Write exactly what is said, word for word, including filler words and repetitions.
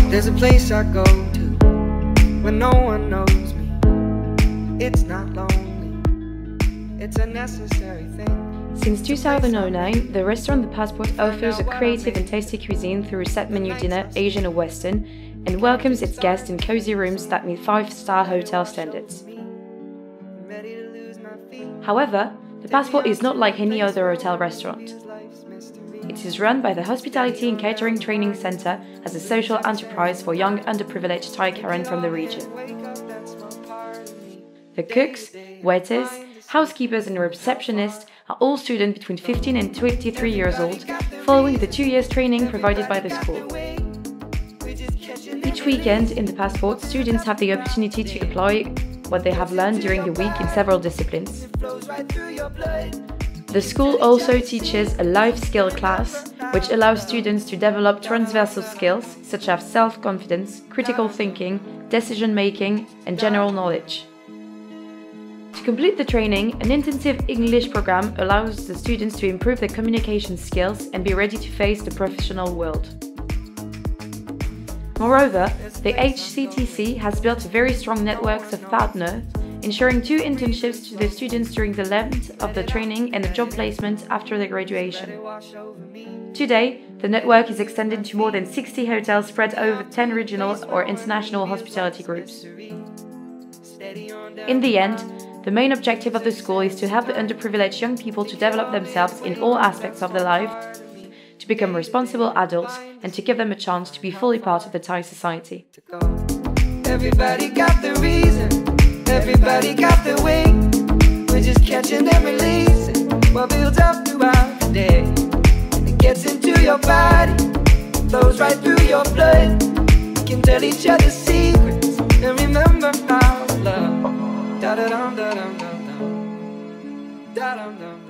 There's a place I go to when no one knows me. It's not lonely, it's a necessary thing. Since two thousand nine, the restaurant The Passport offers a creative and tasty cuisine through a set menu dinner, Asian or Western, and welcomes its guests in cozy rooms that meet five-star hotel standards. However, The Passport is not like any other hotel restaurant. It is run by the Hospitality and Catering Training Center as a social enterprise for young underprivileged Thai Karen from the region. The cooks, waiters, housekeepers and receptionists are all students between fifteen and twenty-three years old, following the two years training provided by the school. Each weekend in The Passport, students have the opportunity to apply what they have learned during the week in several disciplines. The school also teaches a life skill class, which allows students to develop transversal skills such as self-confidence, critical thinking, decision-making, and general knowledge. To complete the training, an intensive English program allows the students to improve their communication skills and be ready to face the professional world. Moreover, the H C T C has built a very strong network of partners, ensuring two internships to the students during the length of the training and a job placement after their graduation. Today, the network is extended to more than sixty hotels spread over ten regional or international hospitality groups. In the end, the main objective of the school is to help the underprivileged young people to develop themselves in all aspects of their life, to become responsible adults, and to give them a chance to be fully part of the Thai society. Everybody got the reason, everybody got the way. We're just catching and releasing what builds up throughout the day. It gets into your body, flows right through your blood. We can tell each other secrets and remember our love. Da da dum da dum dum dum. Da dum dum.